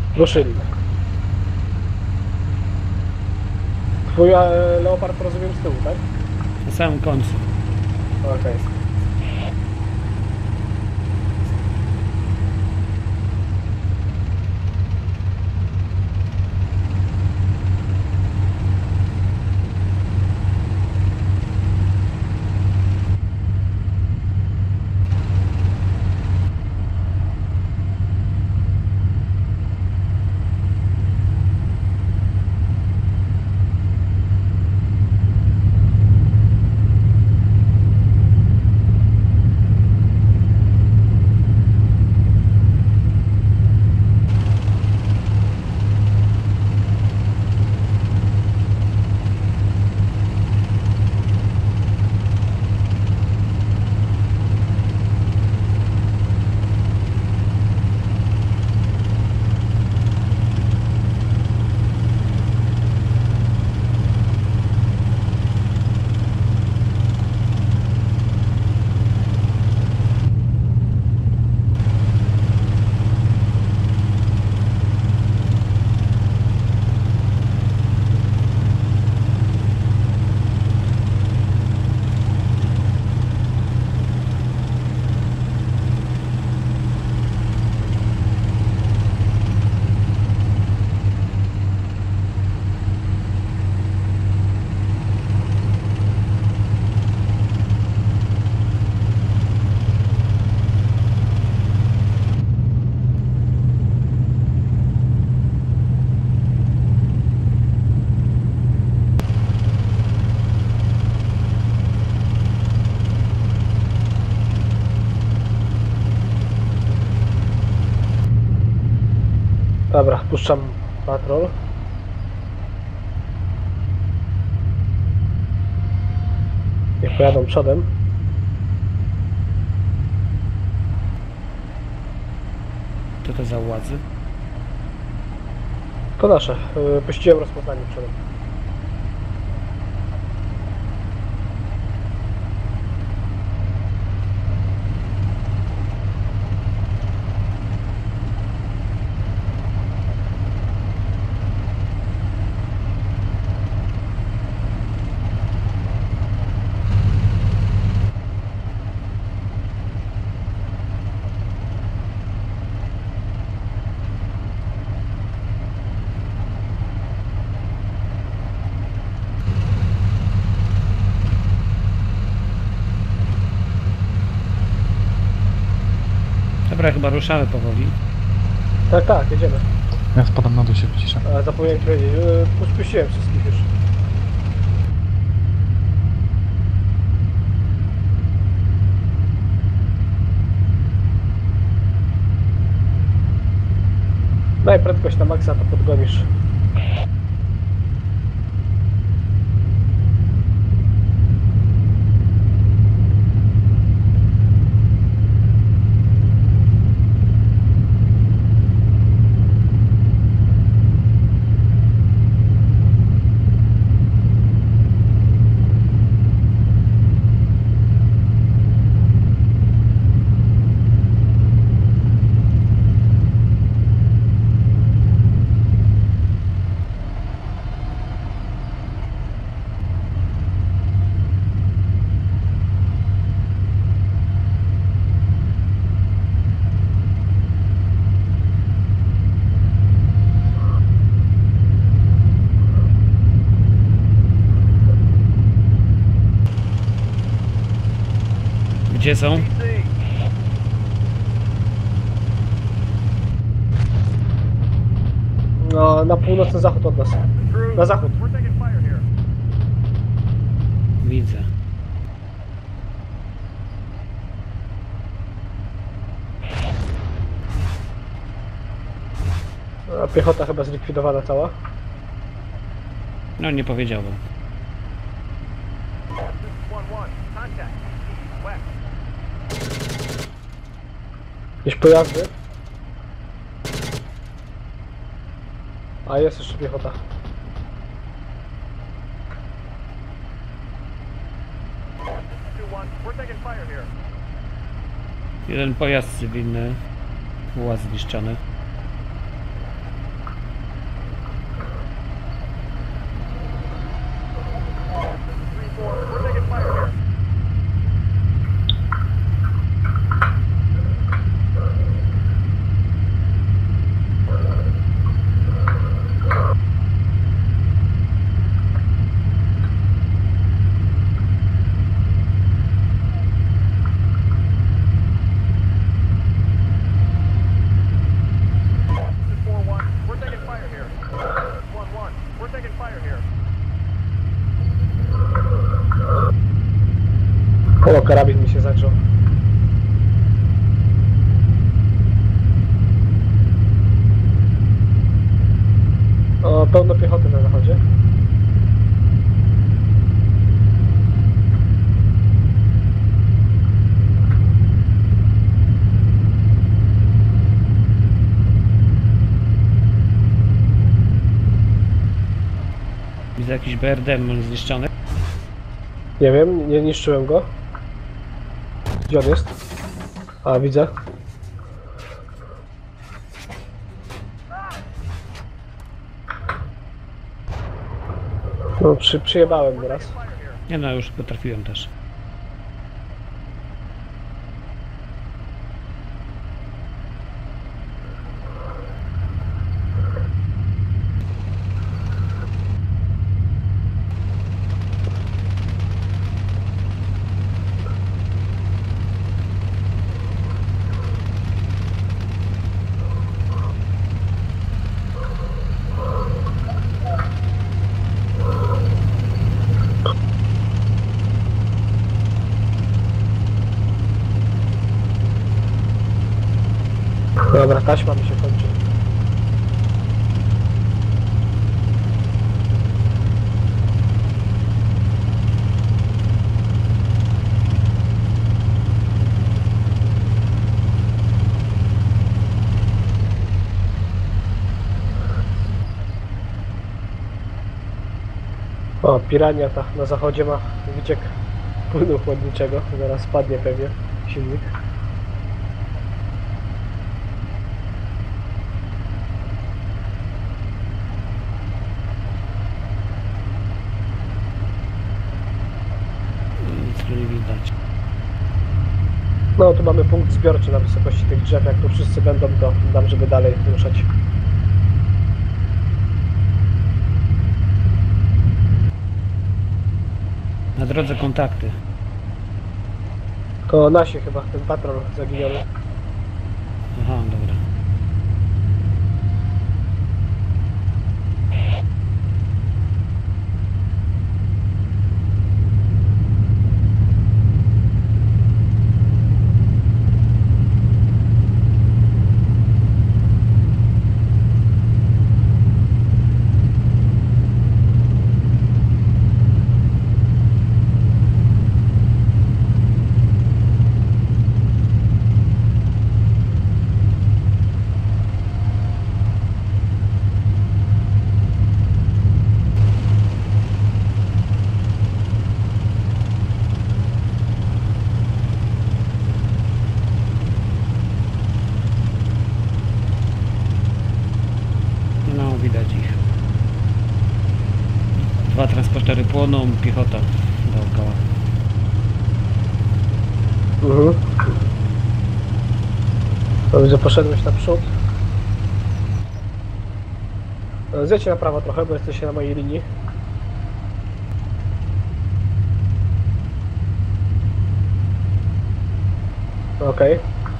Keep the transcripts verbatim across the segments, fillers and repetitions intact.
Ruszyli. Twój e, Leopard rozumiem z tyłu, tak? Na samym końcu. Okej. Okay. Dobra, puszczam patrol. Niech pojadą przodem. Co to za ładzy? To nasze. Yy, puściłem rozpoznanie przodem. Dobra, chyba ruszamy powoli. Tak, tak, jedziemy. Ja spadam na dół, się wyciszę. A zapomniałem ci powiedzieć, yy, puściłem wszystkich już. Daj prędkość na maksa, to podgonisz. Gdzie są? No, na północny zachód od nas. Na zachód. Widzę. A piechota chyba zlikwidowana cała. No nie powiedziałbym. Jakieś pojazdy. A jest jeszcze piechota. Jeden pojazd cywilny. Łaz zniszczony. pełno piechoty na zachodzie. Widzę jakiś B R D M zniszczony. Nie wiem, nie niszczyłem go. Gdzie on jest? A, widzę. No, przy, przyjebałem teraz. Nie no, już go trafiłem też. Dobra, taśma mi się kończy. O, pirania ta na zachodzie ma wyciek płynu chłodniczego. Zaraz spadnie pewnie silnik. Nic tu nie widać. No, tu mamy punkt zbiorczy na wysokości tych drzew. Jak tu wszyscy będą, to dam, żeby dalej ruszać. Na drodze kontakty. To nasi chyba, ten patrol zaginiony. Aha, dobra. No, widać ich. Dwa transportery płoną, piechota dookoła. Mhm. To widzę, poszedłeś naprzód. Zjedźcie na prawo trochę, bo jesteście na mojej linii. Okej.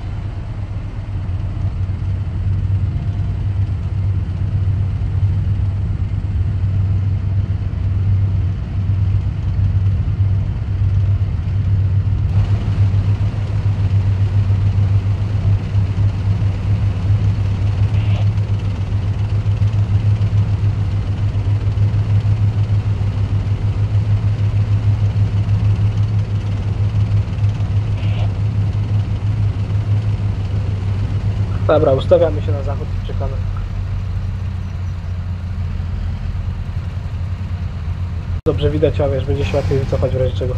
Dobra, ustawiamy się na zachód i czekamy. Dobrze widać, a wiesz, będzie się łatwiej wycofać w razie czego.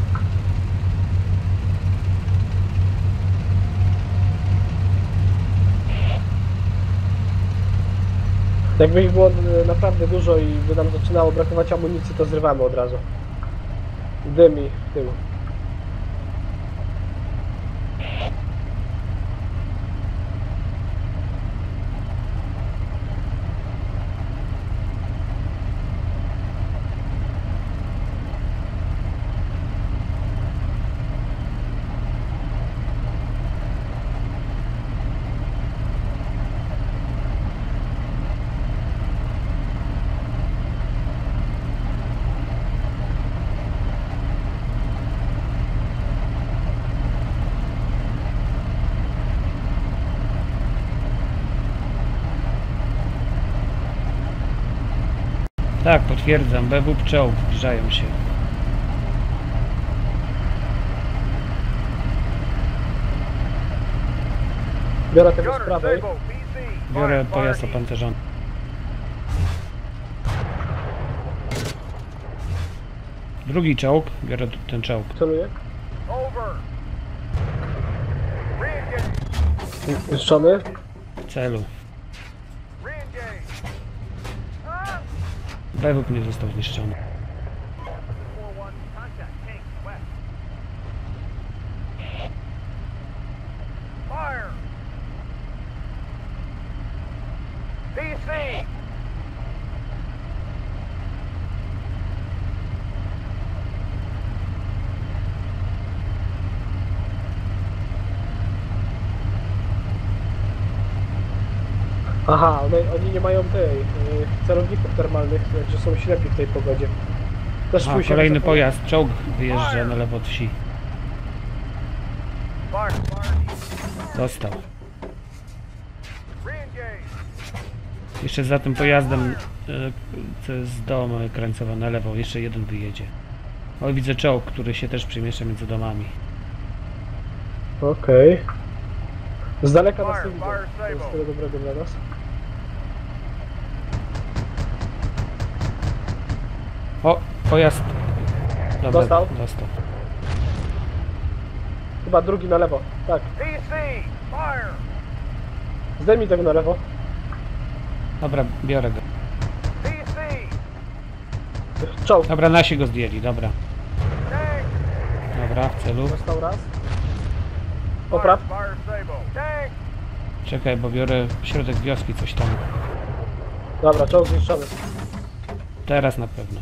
Jakby ich było naprawdę dużo i by nam zaczynało brakować amunicji, to zrywamy od razu. Dym i w tył. Tak, potwierdzam. B W czołg, zbliżają się. Biorę tego z prawej. Biorę pojazd opancerzony. Drugi czołg, biorę tu ten czołg. Celuję. Zniszczony. W celu. B W nie został zniszczony. Aha, one, oni nie mają tej y, celowników termalnych, także są ślepi w tej pogodzie. Też A, swój się kolejny wycofuje. pojazd, czołg wyjeżdża na lewo od wsi. Dostał. Jeszcze za tym pojazdem, y, co jest z domu krańcowa na lewo, jeszcze jeden wyjedzie. O, widzę czołg, który się też przemieszcza między domami. Okej. Z daleka nas nie widzą. To jest tyle dobrego dla nas. O, pojazd. Dobra, Dostał? Dostał. Chyba drugi na lewo. Tak. Zdejmij tego na lewo. Dobra, biorę go. Czołg. Dobra, nasi go zdjęli, dobra. Dobra, w celu. Dostał raz. Popraw. Czekaj, bo biorę środek wioski, coś tam. Dobra, czołg zniszczony. Teraz na pewno.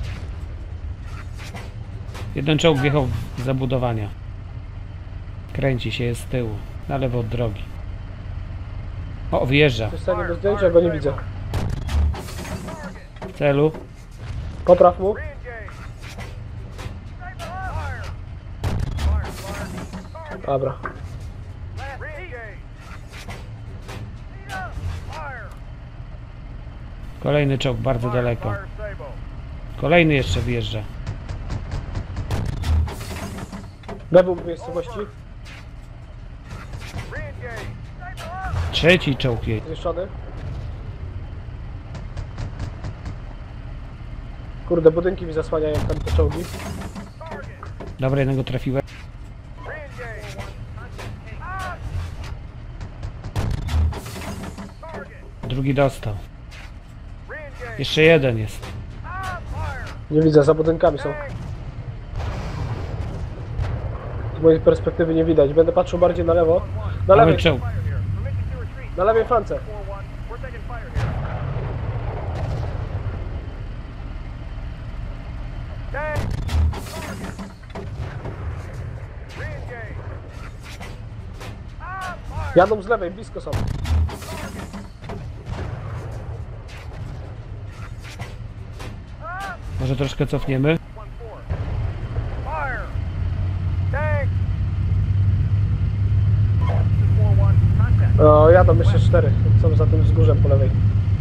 Jeden czołg wjechał w zabudowania. Kręci się, jest z tyłu. Na lewo od drogi. O, wjeżdża. Jest w stanie do zdjęcia, go nie widzę. W celu. Popraw mu. Dobra. Kolejny czołg bardzo daleko. Kolejny jeszcze wjeżdża. Bebu w miejscowości. Trzeci czołg jedzie. Zniszczony. Kurde, budynki mi zasłaniają tam te czołgi. Dobra, jednego trafiłem. Drugi dostał. Jeszcze jeden jest. Nie widzę, za budynkami są. Z mojej perspektywy nie widać. Będę patrzył bardziej na lewo. Na Mamy lewej, czołg. na lewej flance. Jadą z lewej, blisko są. Może troszkę cofniemy? O, jadą jeszcze cztery. Są za tym wzgórzem po lewej.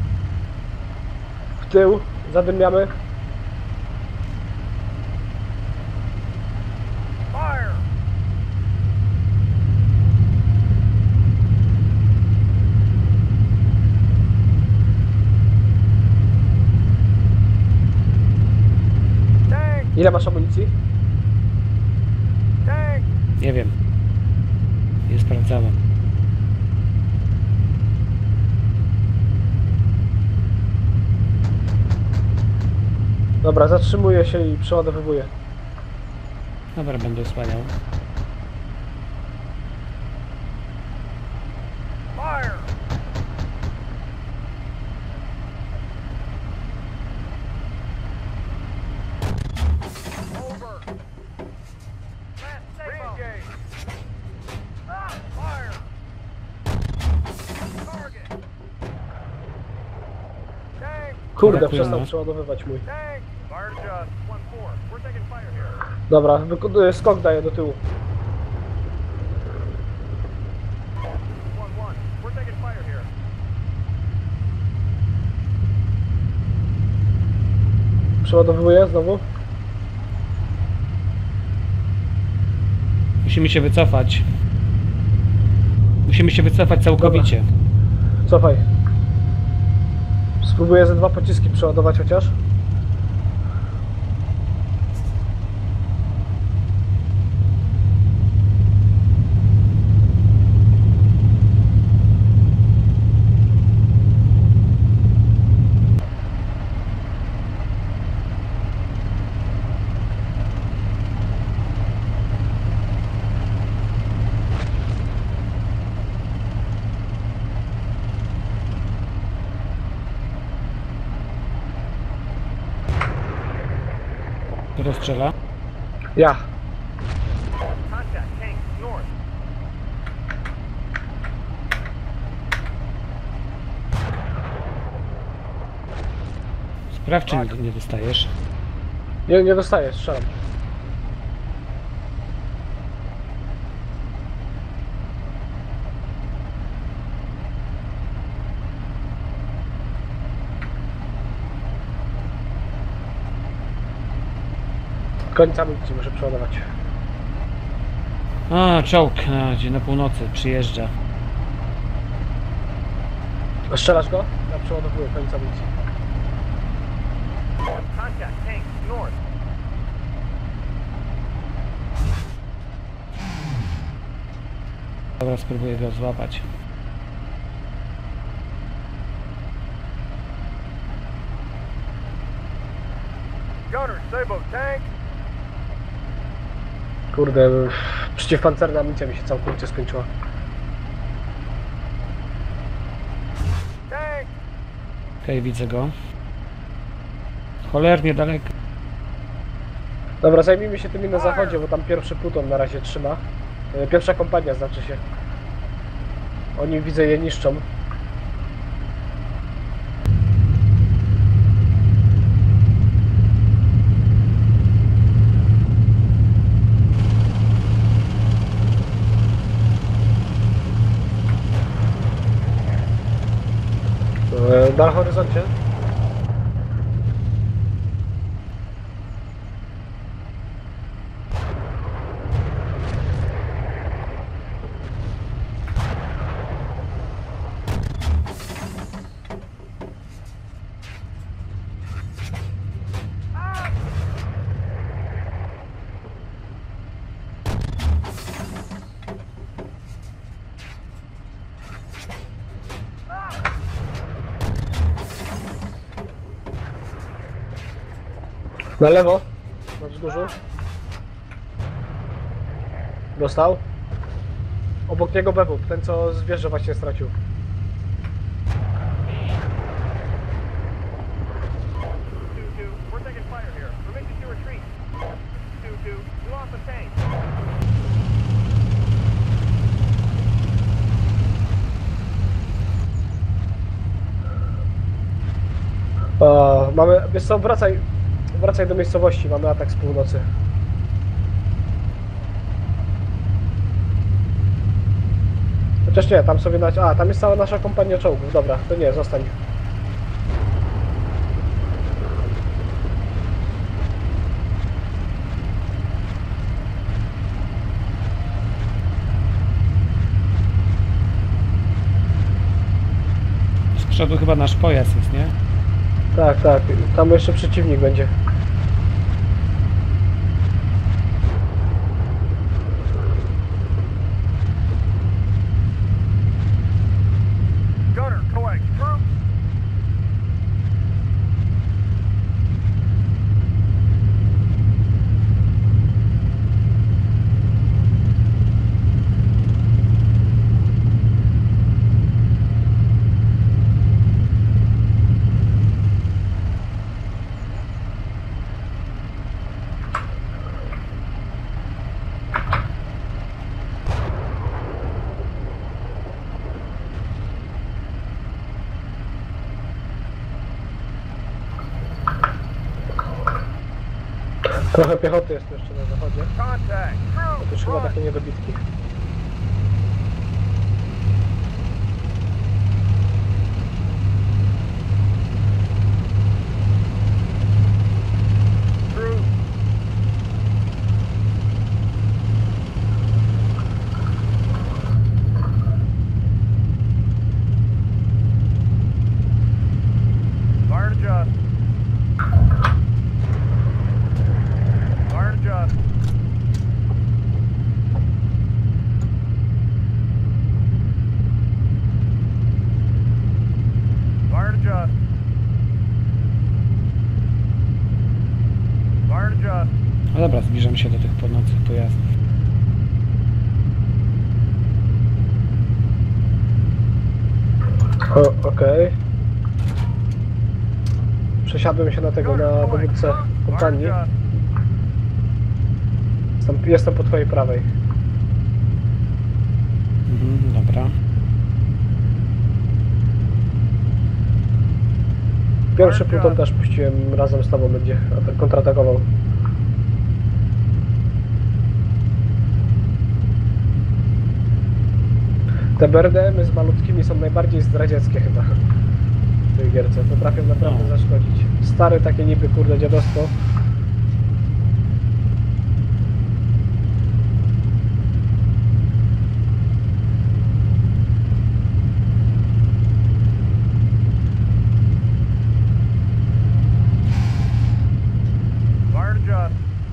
W tył, zadymiamy. Ile masz amunicji? Nie wiem. Nie sprawdzałem. Dobra, zatrzymuję się i przeładowywuję. Dobra, będę osłaniał. Kurde, Dziękuję, przestał no. przeładowywać mój. Dobra, wykonuję skok daję do tyłu. Przeładowuję znowu. Musimy się wycofać. Musimy się wycofać całkowicie. Cofaj. Spróbuję ze dwa pociski przeładować chociaż. Kto strzela? Ja. Contact tank north. Sprawdź, czy nie, nie dostajesz. Nie, nie dostaję, strzelam. Końca amunicji muszę przeładować. A, czołg, a, gdzie na północy przyjeżdża. Strzelasz go? Ja przeładowuję końca amunicji. Contact tank north. Dobra, spróbuję go złapać. Gunner, Sabo tank. Kurde, przeciwpancerna amunicja mi się całkowicie skończyła. Tank. Okej, widzę go. Cholernie daleko. Dobra, zajmijmy się tymi na zachodzie, bo tam pierwszy pluton na razie trzyma. E, Pierwsza kompania znaczy się. Oni, widzę, je niszczą. E, Na horyzoncie. Na lewo, na wzgórzu. Dostał. Obok niego bewup, ten co zwierzę właśnie stracił. two two. We're taking fire here. Permission to retreat. two two. We lost the tank. O, mamy, wiesz co, wracaj, wracaj do miejscowości, mamy atak z północy. Chociaż nie, tam sobie dać, a tam jest cała nasza kompania czołgów, dobra, to nie, zostań. Z przodu chyba nasz pojazd jest, nie? Tak, tak, tam jeszcze przeciwnik będzie. Gunner, coax troops. Trochę piechoty jest tu jeszcze na zachodzie. Contact To już troops. chyba Run. takie niedobitki. dobra, zbliżam się do tych płonących pojazdów. O, okej. Przesiadłem się na tego, na dowódcę kompanii. Jestem, jestem po twojej prawej. Mhm, dobra. Pierwszy pluton też puściłem razem z tobą, będzie atak- kontratakował. Te B R D M-y z malutkimi są najbardziej zdradzieckie chyba w tej gierce. Potrafią naprawdę No. zaszkodzić. Stare takie niby kurde dziadostwo. Fire to adjust.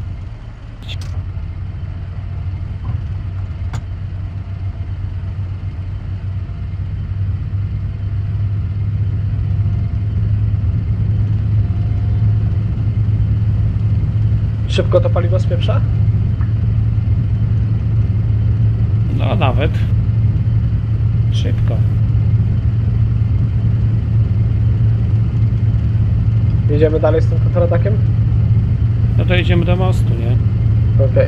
Szybko to paliwo spieprza? No nawet. Szybko. Jedziemy dalej z tym kontratakiem? No to jedziemy do mostu, nie? Okej.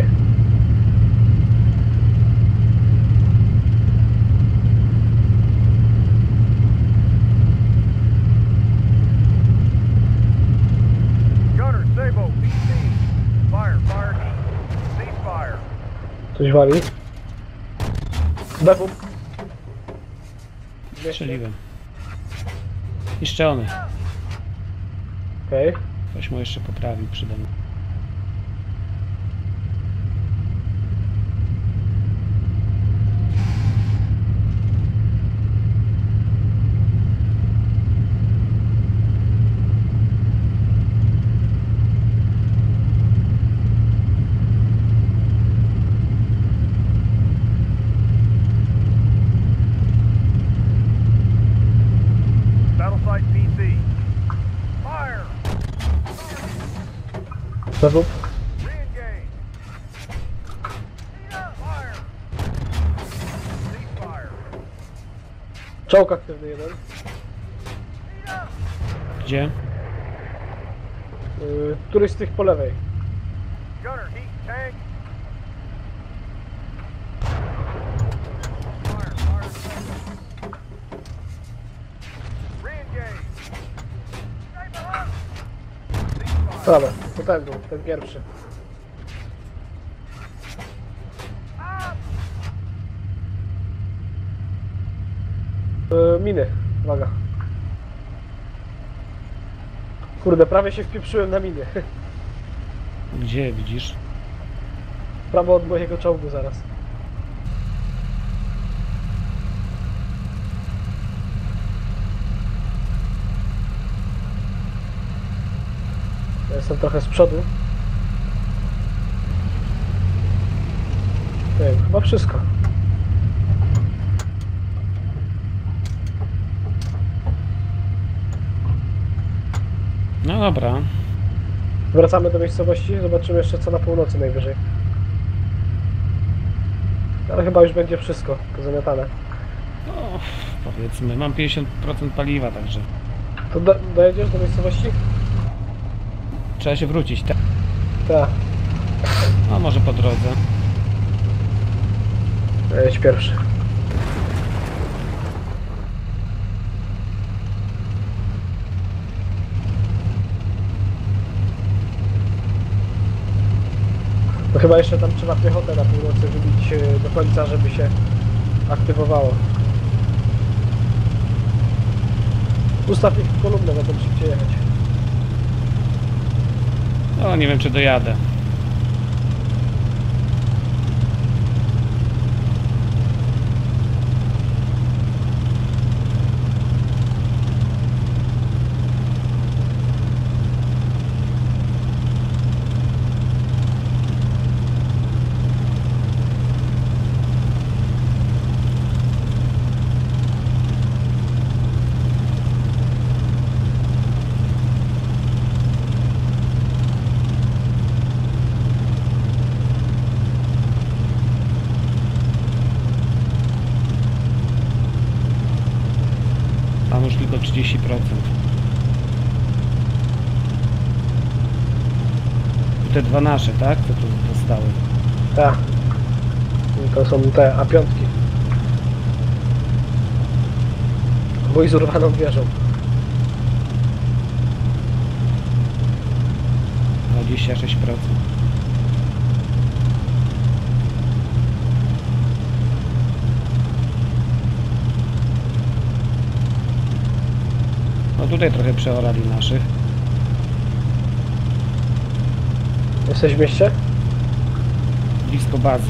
Gunner, Sabo, B C. Fire, fire, heat. Cease fire. Coś wali. B W. Strzeliłem. Niszczony. Okej. Ktoś mu jeszcze poprawił przede mną. Battle site P C. Fire! B W. Re-engage. Fire! Cease fire. Czołg aktywny jeden. Gdzie? Yy, któryś z tych po lewej. Gunner, heat tank. Fire, fire. Re-engage. Cease fire. Dobra, to ten był, ten pierwszy. Yy, miny, uwaga. Kurde, prawie się wpieprzyłem na miny. Gdzie widzisz? Prawo od mojego czołgu zaraz. Ja jestem trochę z przodu. Nie wiem, chyba wszystko. No dobra. Wracamy do miejscowości, zobaczymy jeszcze co na północy najwyżej. Ale chyba już będzie wszystko pozamiatane. No, powiedzmy, mam pięćdziesiąt procent paliwa, także To do, dojedziesz do miejscowości? trzeba się wrócić, tak? Tak, A może po drodze. jedź pierwszy. To chyba jeszcze tam trzeba piechotę na północy wybić e, do końca, żeby się aktywowało. Ustaw ich w kolumnę, będą szybciej jechać. No, nie wiem czy dojadę. trzydzieści procent. Te dwa nasze, tak? To tu zostały. Tak. I to są te A pięć. Mój z urwaną wieżą. dwadzieścia sześć procent. No tutaj trochę przeorali naszych. Jesteś w mieście? Blisko bazy.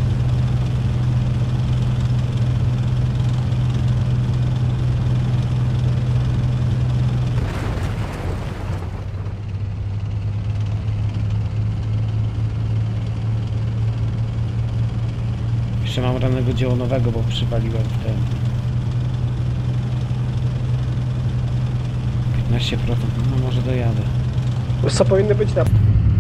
Jeszcze mam rannego dziełonowego, bo przywaliłem w ten. piętnaście procent, no może dojadę. Wiesz co powinny być na...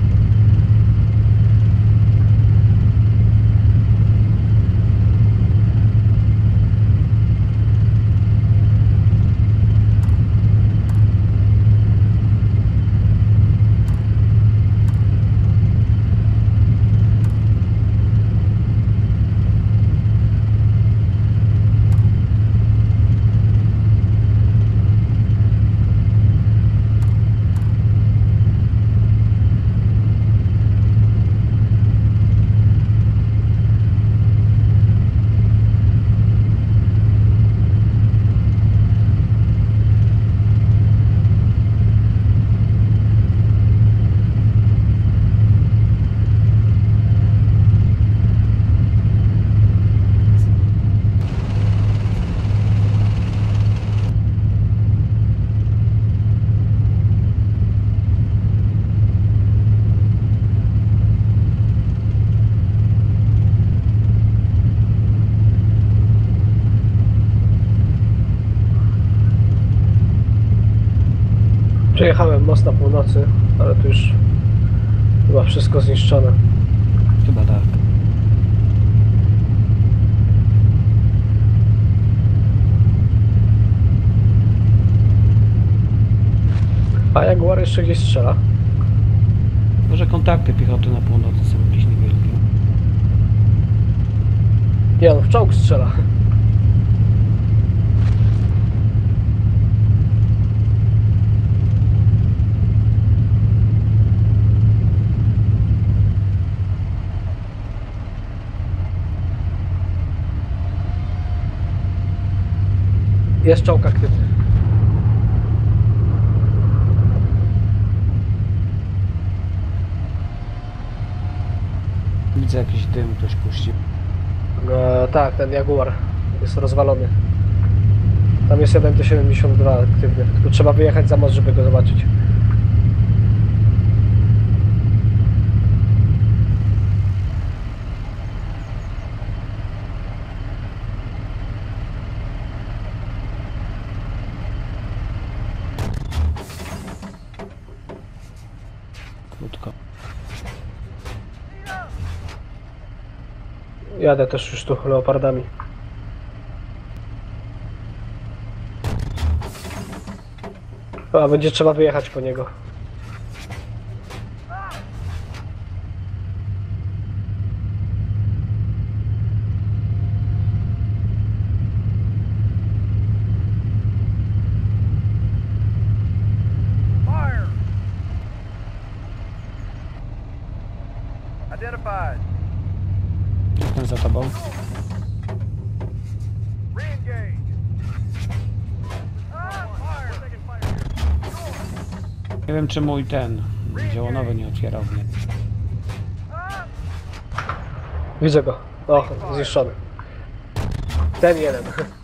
Przejechałem most na północy, ale tu już chyba wszystko zniszczone. Chyba tak. A Jaguar jeszcze gdzieś strzela. Może kontakty piechoty na północy są jakieś niewielkie. Nie, on w czołg strzela. Jest czołg aktywny. Widzę jakiś dym, ktoś puścił. E, tak, ten Jaguar jest rozwalony. Tam jest jeden T siedemdziesiąt dwa aktywny. Tylko trzeba wyjechać za most, żeby go zobaczyć. Krótko. Jadę też już tu leopardami. A będzie trzeba wyjechać po niego. Fire! Identified. Jestem za tobą. Re-engage. Ah, fire! We're taking fire here. Nie wiem czy mój ten działonowy nie otwierał mnie. Widzę go. O, zniszczony. Ten jeden.